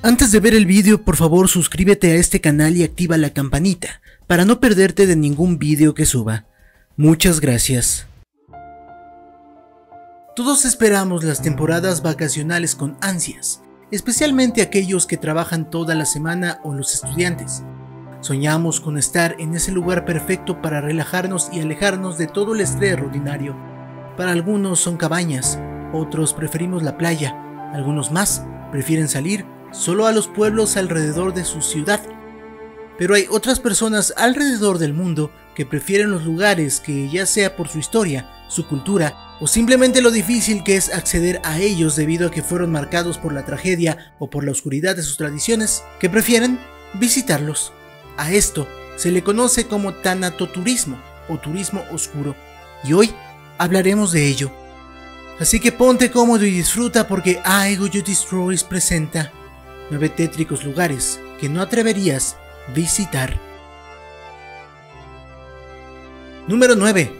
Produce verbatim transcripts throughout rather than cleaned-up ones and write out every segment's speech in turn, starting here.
Antes de ver el vídeo, por favor suscríbete a este canal y activa la campanita para no perderte de ningún vídeo que suba. Muchas gracias. Todos esperamos las temporadas vacacionales con ansias, especialmente aquellos que trabajan toda la semana o los estudiantes. Soñamos con estar en ese lugar perfecto para relajarnos y alejarnos de todo el estrés rutinario. Para algunos son cabañas, otros preferimos la playa, algunos más prefieren salir solo a los pueblos alrededor de su ciudad. Pero hay otras personas alrededor del mundo que prefieren los lugares que, ya sea por su historia, su cultura o simplemente lo difícil que es acceder a ellos debido a que fueron marcados por la tragedia o por la oscuridad de sus tradiciones, que prefieren visitarlos. A esto se le conoce como tanatoturismo o turismo oscuro, y hoy hablaremos de ello. Así que ponte cómodo y disfruta, porque I Go You Destroys presenta nueve tétricos lugares que no atreverías visitar. Número nueve.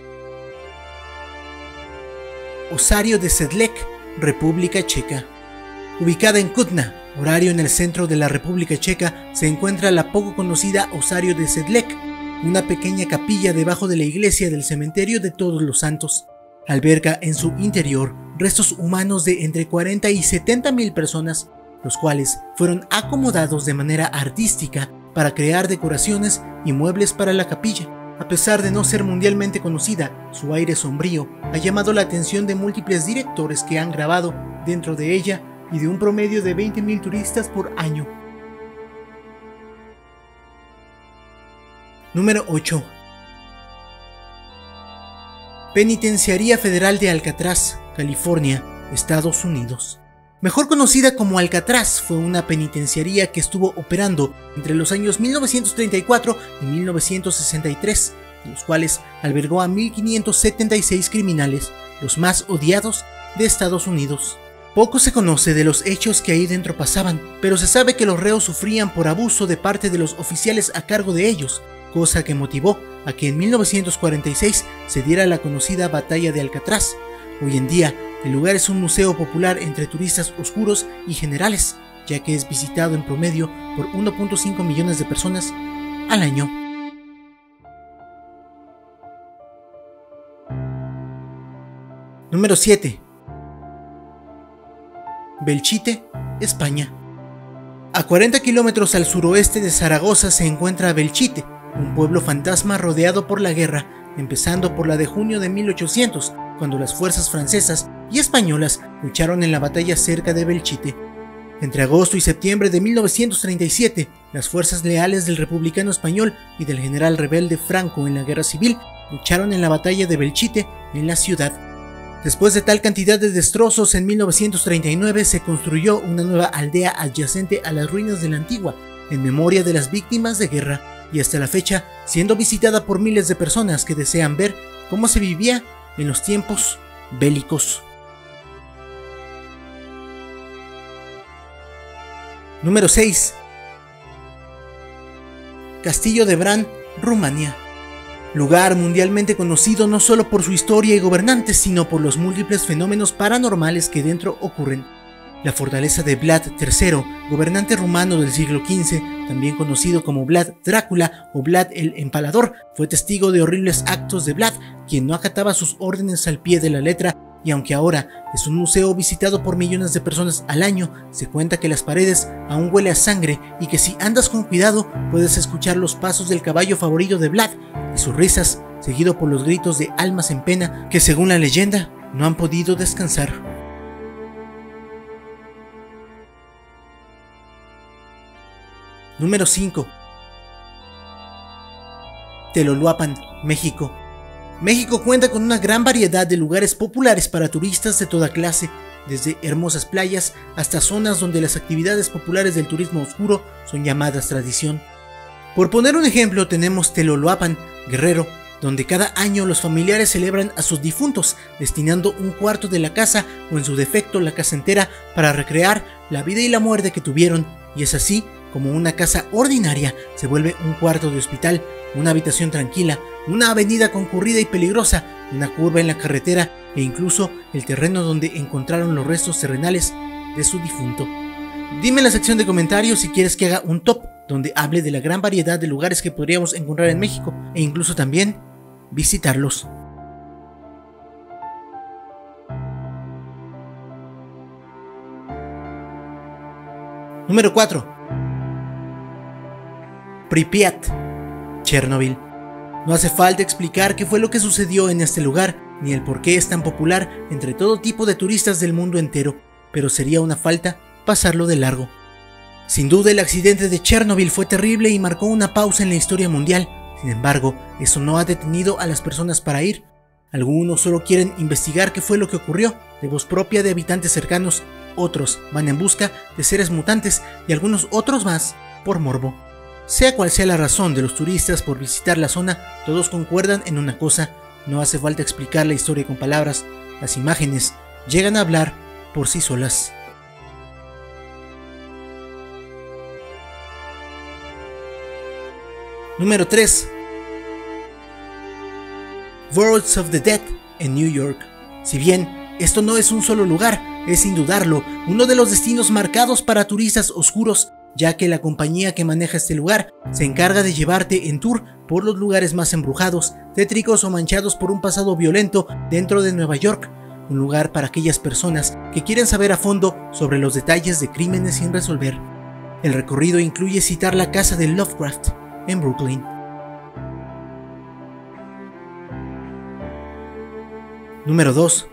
Osario de Sedlec, República Checa. Ubicada en Kutna, horario en el centro de la República Checa, se encuentra la poco conocida Osario de Sedlec, una pequeña capilla debajo de la iglesia del cementerio de Todos los Santos. Alberga en su interior restos humanos de entre cuarenta y setenta mil personas, los cuales fueron acomodados de manera artística para crear decoraciones y muebles para la capilla. A pesar de no ser mundialmente conocida, su aire sombrío ha llamado la atención de múltiples directores que han grabado dentro de ella y de un promedio de veinte mil turistas por año. Número ocho. Penitenciaría Federal de Alcatraz, California, Estados Unidos. Mejor conocida como Alcatraz, fue una penitenciaría que estuvo operando entre los años mil novecientos treinta y cuatro y mil novecientos sesenta y tres, en los cuales albergó a mil quinientos setenta y seis criminales, los más odiados de Estados Unidos. Poco se conoce de los hechos que ahí dentro pasaban, pero se sabe que los reos sufrían por abuso de parte de los oficiales a cargo de ellos, cosa que motivó a que en mil novecientos cuarenta y seis se diera la conocida Batalla de Alcatraz. Hoy en día, el lugar es un museo popular entre turistas oscuros y generales, ya que es visitado en promedio por uno punto cinco millones de personas al año. Número siete. Belchite, España. A cuarenta kilómetros al suroeste de Zaragoza se encuentra Belchite, un pueblo fantasma rodeado por la guerra, empezando por la de junio de mil ochocientos, cuando las fuerzas francesas y españolas lucharon en la batalla cerca de Belchite. Entre agosto y septiembre de mil novecientos treinta y siete, las fuerzas leales del republicano español y del general rebelde Franco en la guerra civil lucharon en la batalla de Belchite en la ciudad. Después de tal cantidad de destrozos, en mil novecientos treinta y nueve se construyó una nueva aldea adyacente a las ruinas de la antigua, en memoria de las víctimas de guerra, y hasta la fecha siendo visitada por miles de personas que desean ver cómo se vivía en los tiempos bélicos. Número seis. Castillo de Bran, Rumania. Lugar mundialmente conocido no solo por su historia y gobernantes, sino por los múltiples fenómenos paranormales que dentro ocurren. La fortaleza de Vlad tercero, gobernante rumano del siglo quince, también conocido como Vlad Drácula o Vlad el Empalador, fue testigo de horribles actos de Vlad, quien no acataba sus órdenes al pie de la letra, y aunque ahora es un museo visitado por millones de personas al año, se cuenta que las paredes aún huele a sangre y que si andas con cuidado puedes escuchar los pasos del caballo favorito de Vlad y sus risas, seguido por los gritos de almas en pena que, según la leyenda, no han podido descansar. Número cinco. Teloluapan, México. México cuenta con una gran variedad de lugares populares para turistas de toda clase, desde hermosas playas hasta zonas donde las actividades populares del turismo oscuro son llamadas tradición. Por poner un ejemplo, tenemos Teloluapan, Guerrero, donde cada año los familiares celebran a sus difuntos, destinando un cuarto de la casa o en su defecto la casa entera para recrear la vida y la muerte que tuvieron, y es así como una casa ordinaria se vuelve un cuarto de hospital, una habitación tranquila, una avenida concurrida y peligrosa, una curva en la carretera e incluso el terreno donde encontraron los restos terrenales de su difunto. Dime en la sección de comentarios si quieres que haga un top donde hable de la gran variedad de lugares que podríamos encontrar en México e incluso también visitarlos. Número cuatro. Pripyat, Chernobyl. No hace falta explicar qué fue lo que sucedió en este lugar, ni el por qué es tan popular entre todo tipo de turistas del mundo entero, pero sería una falta pasarlo de largo. Sin duda el accidente de Chernobyl fue terrible y marcó una pausa en la historia mundial. Sin embargo, eso no ha detenido a las personas para ir. Algunos solo quieren investigar qué fue lo que ocurrió, de voz propia de habitantes cercanos, otros van en busca de seres mutantes y algunos otros más por morbo. Sea cual sea la razón de los turistas por visitar la zona, todos concuerdan en una cosa: no hace falta explicar la historia con palabras, las imágenes llegan a hablar por sí solas. Número tres. Worlds of the Dead en New York. Si bien esto no es un solo lugar, es sin dudarlo uno de los destinos marcados para turistas oscuros, ya que la compañía que maneja este lugar se encarga de llevarte en tour por los lugares más embrujados, tétricos o manchados por un pasado violento dentro de Nueva York, un lugar para aquellas personas que quieren saber a fondo sobre los detalles de crímenes sin resolver. El recorrido incluye citar la casa de Lovecraft en Brooklyn. Número dos.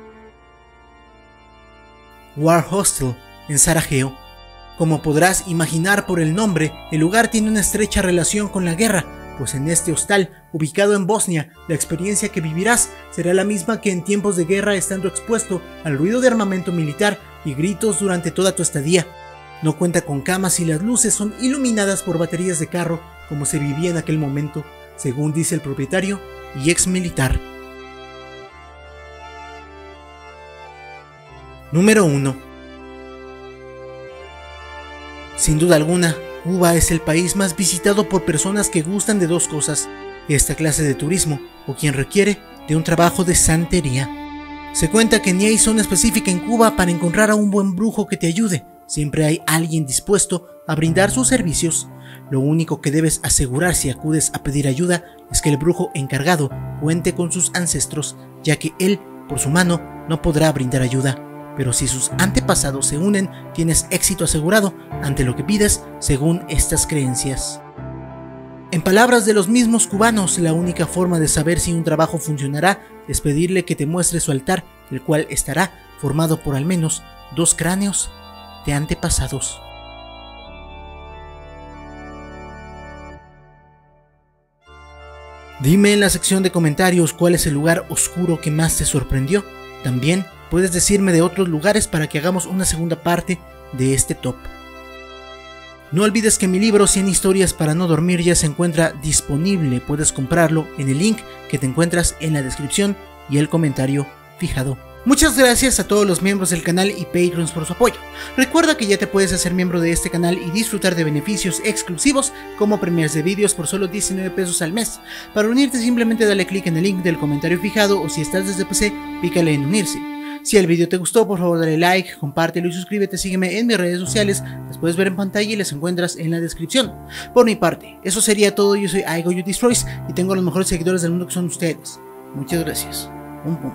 War Hostel en Sarajevo. Como podrás imaginar por el nombre, el lugar tiene una estrecha relación con la guerra, pues en este hostal, ubicado en Bosnia, la experiencia que vivirás será la misma que en tiempos de guerra, estando expuesto al ruido de armamento militar y gritos durante toda tu estadía. No cuenta con camas y las luces son iluminadas por baterías de carro, como se vivía en aquel momento, según dice el propietario y ex militar. Número uno. Sin duda alguna, Cuba es el país más visitado por personas que gustan de dos cosas: esta clase de turismo o quien requiere de un trabajo de santería. Se cuenta que ni hay zona específica en Cuba para encontrar a un buen brujo que te ayude. Siempre hay alguien dispuesto a brindar sus servicios. Lo único que debes asegurar si acudes a pedir ayuda es que el brujo encargado cuente con sus ancestros, ya que él, por su mano, no podrá brindar ayuda. Pero si sus antepasados se unen, tienes éxito asegurado ante lo que pides según estas creencias. En palabras de los mismos cubanos, la única forma de saber si un trabajo funcionará es pedirle que te muestre su altar, el cual estará formado por al menos dos cráneos de antepasados. Dime en la sección de comentarios cuál es el lugar oscuro que más te sorprendió. También puedes decirme de otros lugares para que hagamos una segunda parte de este top. No olvides que mi libro cien historias para no dormir ya se encuentra disponible. Puedes comprarlo en el link que te encuentras en la descripción y el comentario fijado. Muchas gracias a todos los miembros del canal y Patreons por su apoyo. Recuerda que ya te puedes hacer miembro de este canal y disfrutar de beneficios exclusivos como premiers de vídeos por solo diecinueve pesos al mes. Para unirte simplemente dale clic en el link del comentario fijado o si estás desde P C, pícale en unirse. Si el video te gustó, por favor dale like, compártelo y suscríbete, sígueme en mis redes sociales, las puedes ver en pantalla y las encuentras en la descripción. Por mi parte, eso sería todo. Yo soy I Go You Destroys y tengo a los mejores seguidores del mundo que son ustedes. Muchas gracias. Un punto.